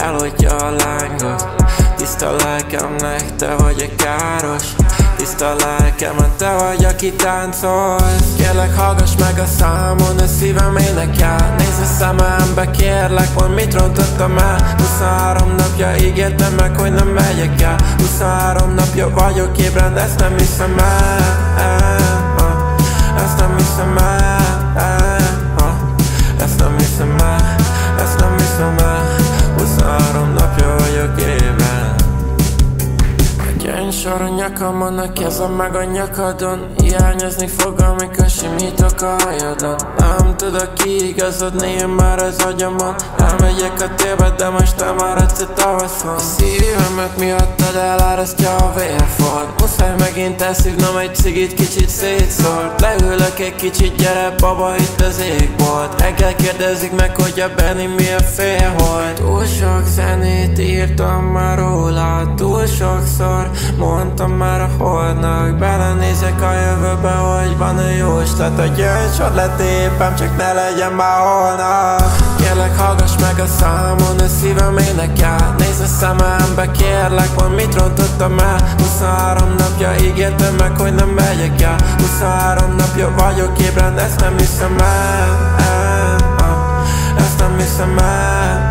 elhagyja a lángot. Tiszta lelkemnek te vagy egy káros. Tiszta lelkemen te vagy, aki táncolsz. Kérlek, hallgass meg a számon, a szívem énekel. Nézz a szemembe, kérlek, mondd, mit rontottam el. 23 napja ígértem meg, hogy nem megyek el. 23 napja vagyok ébren, ezt nem hiszem el. Ezt nem hiszem el. Ezt nem hiszem el. Ezt nem hiszem el. 23 napja vagyok ébren. Gyöngyssor a nyakamon, a kezem meg a nyakadon. Hiányozni fog, amikor simítok a hajadon. Nem tudok kiigazodni, én már az agyamon. Elmegyek a télbe, de most te maradsz a tavaszon. A szívemet miattad elárasztja a vérfolt. Muszáj megint elszívnom egy cigit, kicsit szétszólt. Leülök egy kicsit, gyere baba, itt az égbolt. Reggel kérdezik meg, hogy a Benni milyen félholt. Túl sok zenét írtam már róla, túl sokszor mondtam már a holdnak. Belenézek a jövőbe, hogy van-e jóslat. A gyöngycsor letépem, csak ne legyen már holnap. Kérlek, hallgass meg a számon, a szívem énekel. Nézz a szemembe, kérlek, mondd, mit rontottam el. 23 napja ígértem meg, hogy nem megyek el. 23 napja vagyok ébren, ezt nem hiszem el. Ezt nem hiszem el.